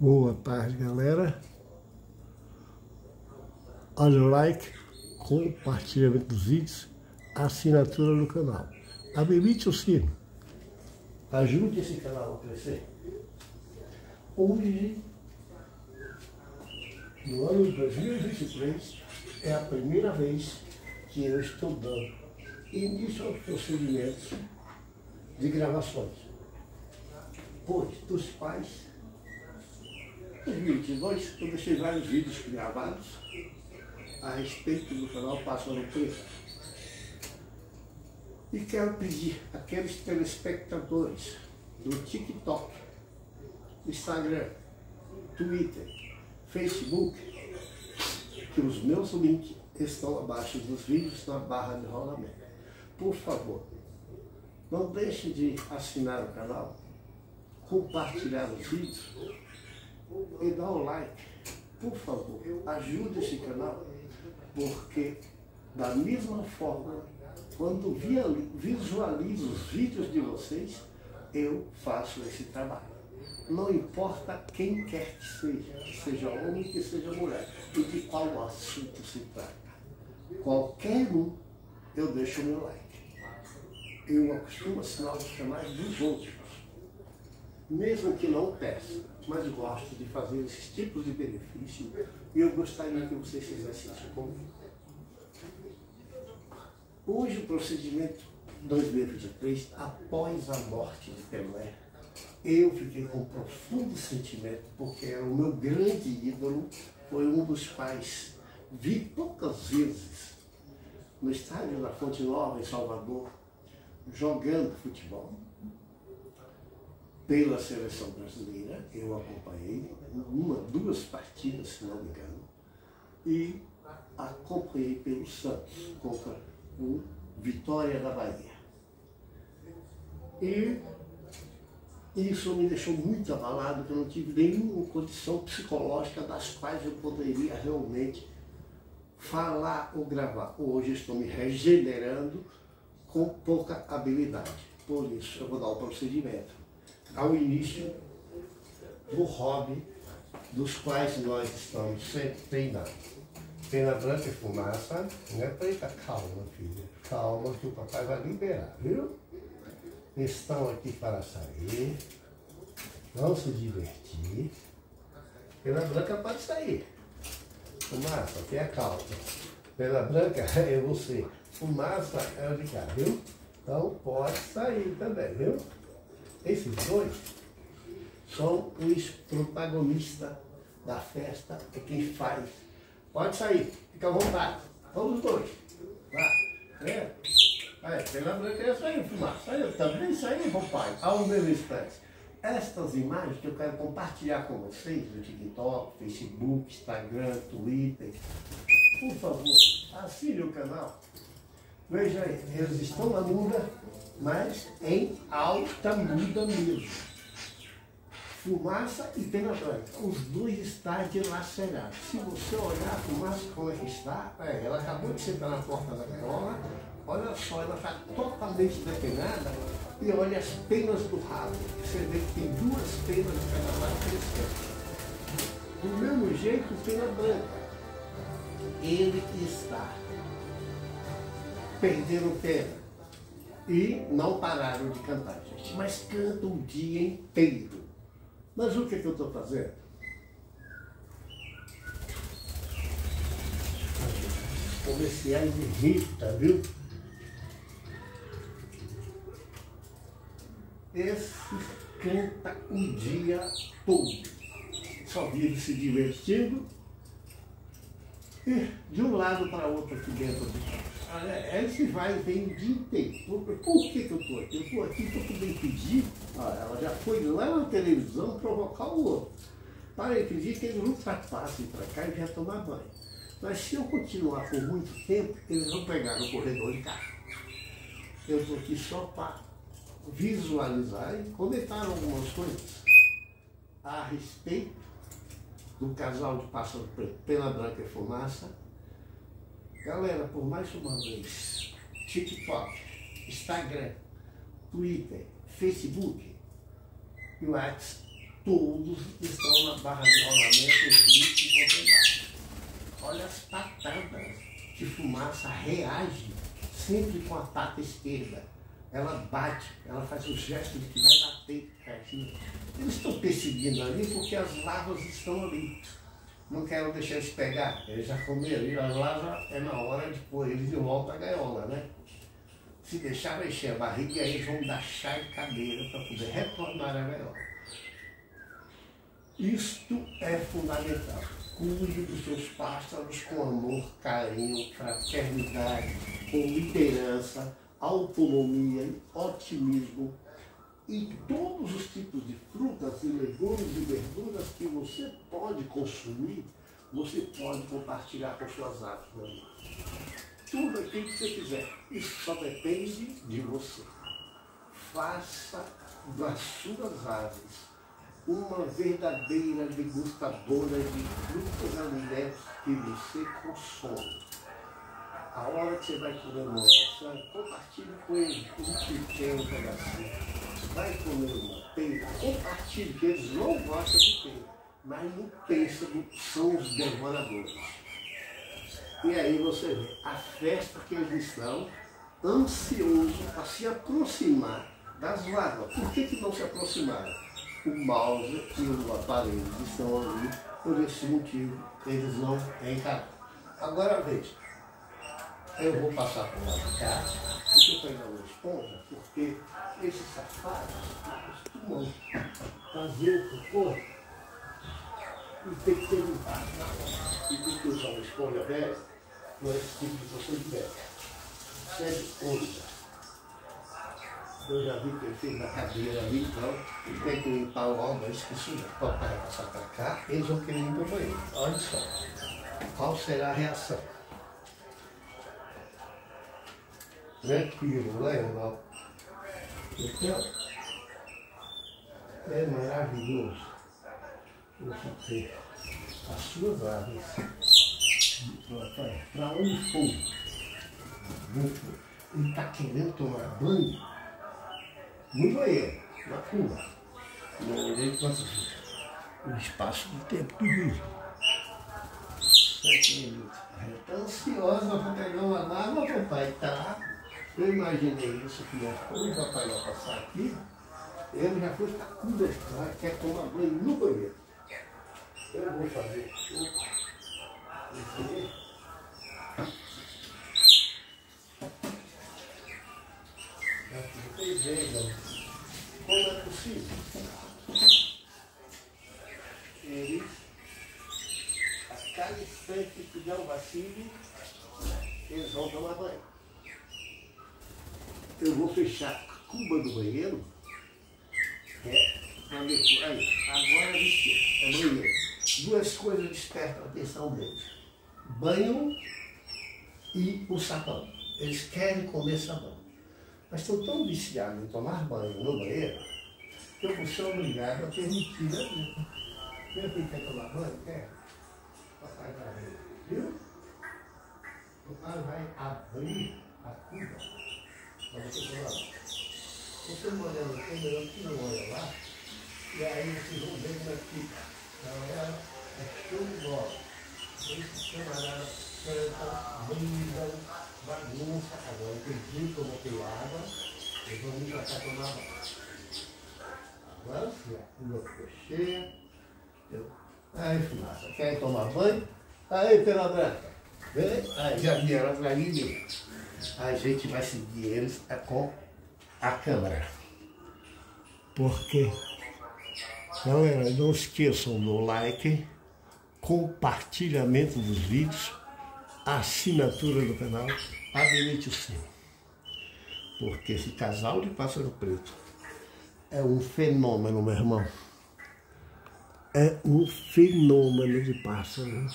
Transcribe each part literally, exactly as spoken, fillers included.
Boa tarde, galera. Olha o like, compartilhamento dos vídeos, assinatura no canal. Habilite o sino. Ajude esse canal a crescer. Hoje, no ano de dois mil e vinte e três, é a primeira vez que eu estou dando início aos procedimentos de gravações. Pois, dos pais, em dois mil e vinte e dois, eu deixei vários vídeos gravados a respeito do canal Pássaro Preto. E quero pedir àqueles telespectadores do TikTok, Instagram, Twitter, Facebook, que os meus links estão abaixo dos vídeos na barra de rolamento. Por favor, não deixe de assinar o canal, compartilhar os vídeos e dar o like. Por favor, ajude esse canal, porque da mesma forma, quando visualizo os vídeos de vocês, eu faço esse trabalho. Não importa quem quer que seja, que seja homem, que seja mulher, e de qual assunto se trata. Qualquer um, eu deixo o meu like. Eu acostumo assinar os canais dos outros, mesmo que não peça, mas gosto de fazer esses tipos de benefício e eu gostaria que vocês fizessem isso comigo. Hoje o procedimento dois mil e vinte e três, após a morte de Pelé, eu fiquei com um profundo sentimento, porque era o meu grande ídolo, foi um dos quais vi poucas vezes no estádio da Fonte Nova, em Salvador, jogando futebol. Pela seleção brasileira, eu acompanhei uma, duas partidas, se não me engano, e acompanhei pelo Santos, contra o Vitória da Bahia. E isso me deixou muito abalado, porque eu não tive nenhuma condição psicológica das quais eu poderia realmente falar ou gravar. Hoje estou me regenerando com pouca habilidade. Por isso, eu vou dar o procedimento ao início do hobby dos quais nós estamos sempre treinando. Pena branca e fumaça, não é preta? Calma, filha. Calma que o papai vai liberar, viu? Estão aqui para sair, vão se divertir. Pena branca pode sair. Fumaça, tenha calma. Pena branca é você. Fumaça é o de cá, viu? Então pode sair também, viu? Esses dois são os protagonistas da festa, é quem faz. Pode sair, fica à vontade. Vamos os dois. Vai. É. Aí, pela branca é isso aí, fumaça. Aí, também isso aí, papai. Ao meu instante. Estas imagens que eu quero compartilhar com vocês no TikTok, Facebook, Instagram, Twitter. Por favor, assine o canal. Veja aí, eles estão na muda, mas em alta muda mesmo. Fumaça e pena branca. Os dois estão dilacerados. Se você olhar a fumaça como é que está, é, ela acabou de sentar na porta da gaiola, olha só, ela está totalmente depenada e olha as penas do rabo. Você vê que tem duas penas de cada lado crescendo. Do mesmo jeito, pena branca. Ele está perdendo pena. E não pararam de cantar, gente. Mas cantam o dia inteiro. Mas o que, que eu estou fazendo? Comerciais de Rita, viu? Esse canta o dia todo. Só vive se divertindo. E de um lado para outro aqui dentro de casa. Esse vai e vem o dia inteiro. Por, por que, que eu estou aqui? Eu estou aqui para poder impedir. Ah, ela já foi lá na televisão provocar o outro. Para impedir que eles ultrapassem para cá e já tomar banho. Mas se eu continuar por muito tempo, eles vão pegar no corredor de casa. Eu estou aqui só para visualizar e comentar algumas coisas a respeito do casal de Pássaro Preto, Pena Branca e Fumaça. Galera, por mais uma vez, TikTok, Instagram, Twitter, Facebook e WhatsApp, todos estão na barra de rolamento vinte e contemplados. Olha as patadas de fumaça reage sempre com a pata esquerda. Ela bate, ela faz o gesto de que vai bater. Eles estão perseguindo ali porque as larvas estão ali. Não quero deixar eles pegar. Eles já comeram ali, as larvas é na hora de pôr eles de volta à gaiola, né? Se deixar vai encher a barriga, aí eles vão dar chá e cadeira para poder retornar à gaiola. Isto é fundamental. Cuide dos seus pássaros com amor, carinho, fraternidade, com liderança, autonomia, otimismo. E todos os tipos de frutas e legumes e verduras que você pode consumir, você pode compartilhar com suas aves, meu amigo. Tudo aquilo que você quiser. Isso só depende de você. Faça das suas aves uma verdadeira degustadora de frutas e alimentos que você consome. A hora que você vai comer uma maçã, compartilhe com ele um pequeno pedacinho. Vai comer uma pera, compartilhe, que eles não gostam de pera, mas no pêssego são os devoradores. E aí você vê a festa que eles estão ansiosos para se aproximar das larvas. Por que que não se aproximaram? O mouse e o aparelho estão ali, por esse motivo eles não encaram. Agora veja, eu vou passar por lá de cá, deixa eu pegar uma esponja, porque esses safados costumam fazer o cocô e tem que ter limpado na hora. E tem que usar uma esponja velha com esse tipo de procedimento. Sede única. Eu já vi que ele fez na cadeira ali, então ele tem que limpar o óleo, esqueci já. Pode passar para cá, eles vão querer limpar o banheiro. Olha só. Qual será a reação? Tranquilo, não é, irmão? Então, é maravilhoso você ter as suas aves para onde for. Ele está querendo tomar banho no banheiro, na curva. Não olhei quanto o espaço do tempo do vídeo. Sete minutos. Está ansiosa para pegar uma água, papai, tá? Eu imaginei isso que quando o papai vai passar aqui, ele já foi estar com dor, quer tomar banho no banheiro. Eu vou fazer isso. Vocês vejam como é possível. Eles, a cada instante que tiver um vacilo, eles vão tomar banho. Eu vou fechar a cuba do banheiro, é, aí, agora vestir, é banheiro. Duas coisas despertam a atenção deles: banho e o sabão. Eles querem comer sabão, mas estão tão viciados em tomar banho no banheiro que eu vou ser obrigado a permitir a vida. Meu filho quer tomar banho? Quer? Papai vai abrir, viu? Papai vai abrir a cuba. Você tomar. Você molhando aqui, melhor que não olha lá, e aí vocês vão ver como é que fica. Então ela é show de bola. Esses camaradas cantam, brindam, bagunça. Agora eu perdi que eu botei água, eles vão vir pra cá tomar banho. Agora sim, a cuba ficou cheia. Aí, fumaça, quer tomar banho? Aí, pela branca. Vem? Aí, já vieram atrás de mim. A gente vai seguir eles com a câmera. Porque, galera, não esqueçam do like, compartilhamento dos vídeos, assinatura do canal, habilite o sino. Porque esse casal de pássaro preto é um fenômeno, meu irmão. É um fenômeno de pássaro.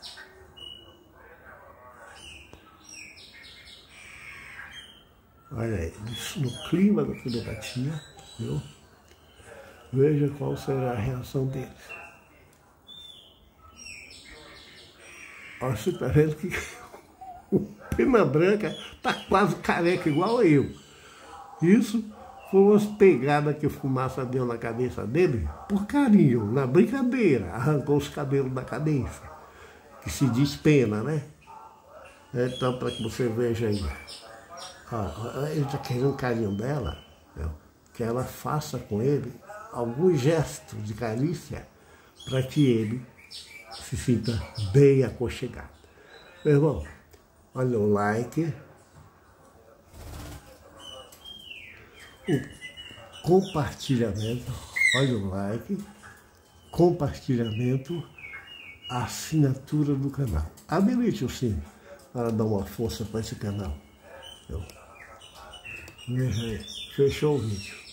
Olha aí, no clima da telepatia, viu? Veja qual será a reação deles. Olha, você está vendo que o Pena Branca está quase careca igual a eu. Isso Foi umas pegadas que a fumaça deu na cabeça dele, por carinho, na brincadeira, arrancou os cabelos da cabeça, que se diz pena, né? Então, para que você veja aí, ó, ele está querendo carinho dela, né? Que ela faça com ele algum gesto de carícia para que ele se sinta bem aconchegado. Meu irmão, olha o like, o compartilhamento, olha o like, compartilhamento, a assinatura do canal. Habilite o sino para dar uma força para esse canal. Então, fechou o vídeo.